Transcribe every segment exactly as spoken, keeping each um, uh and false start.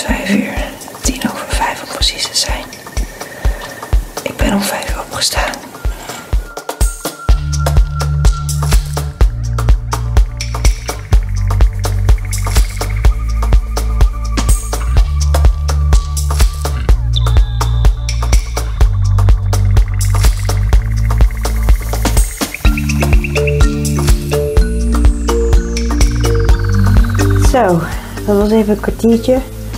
vijf uur. Tien over vijf om precies te zijn. Ik ben om vijf uur opgestaan. Zo, dat was even een kwartiertje.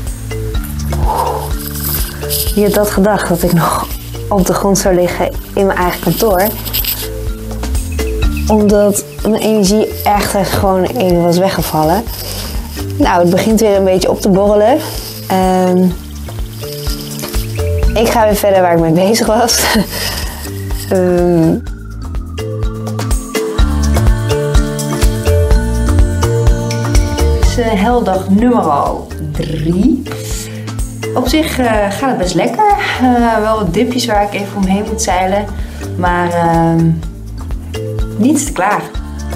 Wie had dat gedacht, dat ik nog op de grond zou liggen in mijn eigen kantoor. Omdat mijn energie echt even gewoon even was weggevallen. Nou, het begint weer een beetje op te borrelen. Um, ik ga weer verder waar ik mee bezig was. um, Heldag nummer drie. Op zich uh, gaat het best lekker. Uh, wel wat dipjes waar ik even omheen moet zeilen. Maar uh, niets te klagen.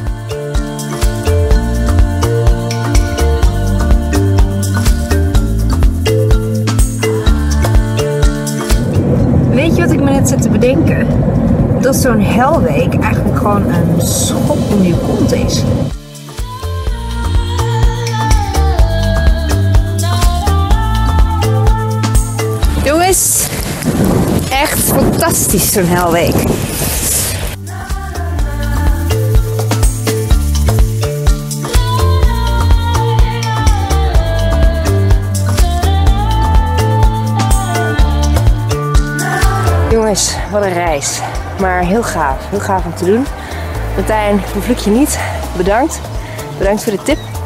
Weet je wat ik me net zit te bedenken? Dat zo'n helweek eigenlijk gewoon een schop in je kont is. Jongens, echt fantastisch zo'n helweek. Jongens, wat een reis. Maar heel gaaf, heel gaaf om te doen. Martijn, vervloek je niet. Bedankt. Bedankt voor de tip.